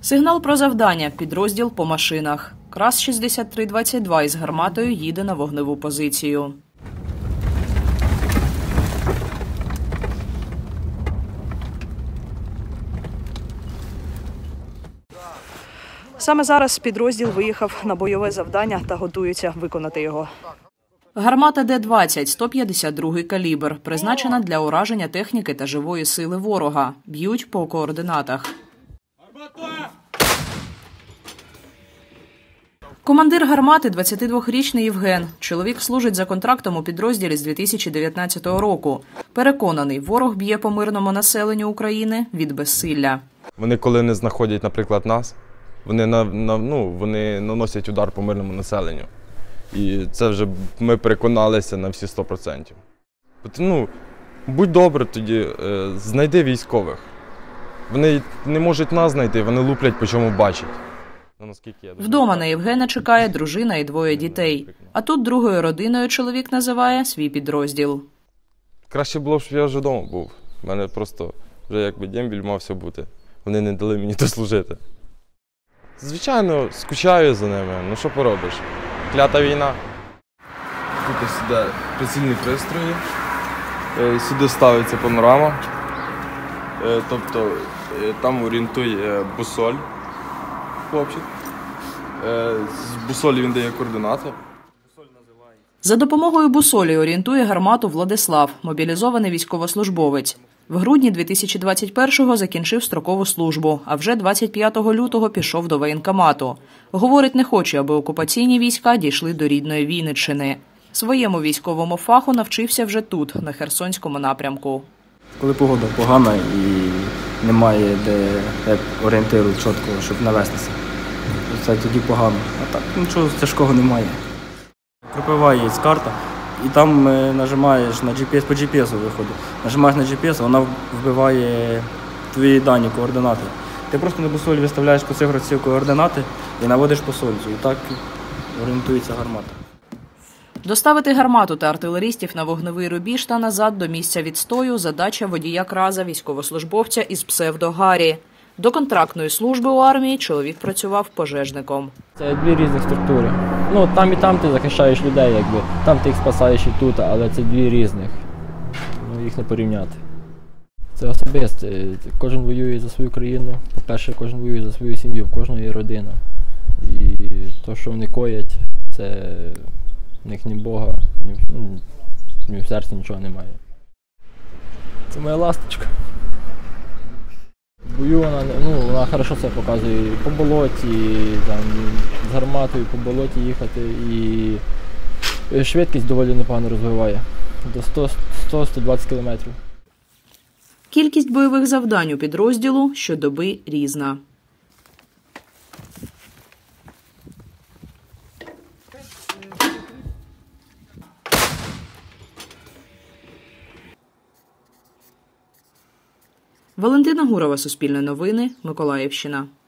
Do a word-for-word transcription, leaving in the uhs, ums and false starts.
Сигнал про завдання. Підрозділ по машинах. Крас шістдесят три двадцять два із гарматою їде на вогневу позицію. Саме зараз підрозділ виїхав на бойове завдання та готується виконати його. Гармата Д двадцять, сто п'ятдесят другий калібр, призначена для ураження техніки та живої сили ворога. Б'ють по координатах. Командир гармати – двадцятидвохрічний Євген. Чоловік служить за контрактом у підрозділі з дві тисячі дев'ятнадцятого року. Переконаний, ворог б'є по мирному населенню України від безсилля. Вони коли не знаходять, наприклад, нас, вони, на, на, ну, вони наносять удар по мирному населенню. І це вже ми переконалися на всі сто відсотків. Ну, будь добре тоді, знайди військових. Вони не можуть нас знайти, вони луплять, по чому бачать. Вдома на Євгена чекає дружина і двоє дітей. А тут другою родиною чоловік називає свій підрозділ. Краще було б, щоб я вже вдома був. У мене просто вже якби дембіль мався бути. Вони не дали мені то служити. Звичайно, скучаю за ними. Ну що поробиш? Клята війна. Тут ось іде прицільні пристрої. Сюди ставиться панорама. Тобто там орієнтує бусоль. Хлопчик. З бусолі він дає координати. За допомогою бусолі орієнтує гармату Владислав, мобілізований військовослужбовець. В грудні дві тисячі двадцять першого закінчив строкову службу, а вже двадцять п'ятого лютого пішов до воєнкомату. Говорить, не хоче, аби окупаційні війська дійшли до рідної Вінниччини. Своєму військовому фаху навчився вже тут, на Херсонському напрямку. Коли погода погана і немає де орієнтиру чіткого, щоб навестися, це тоді погано. А так нічого тяжкого немає. Кропива є карта, і там нажимаєш на джі пі ес, по джі пі ес виходить. Нажимаєш на джі пі ес, вона вбиває твої дані, координати. Ти просто на бусолі виставляєш по цифрі координати і наводиш по сольцю. І так орієнтується гармата. Доставити гармату та артилерістів на вогневий рубіж та назад до місця відстою – задача водія Краза, військовослужбовця із псевдо Гарі. До контрактної служби у армії чоловік працював пожежником. Це дві різні структури. Ну, там і там ти захищаєш людей, якби. Там ти їх спасаєш і тут, але це дві різних. Ну, їх не порівняти. Це особисто. Кожен воює за свою країну. По-перше, кожен воює за свою сім'ю, в кожного є родина. І те, що вони коять, це в них ні Бога, ні, ну, ні в серці нічого немає. Це моя ласточка. В бою вона, ну, вона хорошо себе показує по болоті, там, з гарматою по болоті їхати, і швидкість доволі непогано розвиває, до сто - сто двадцять кілометрів. Кількість бойових завдань у підрозділу щодоби різна. Валентина Гурова, Суспільне новини, Миколаївщина.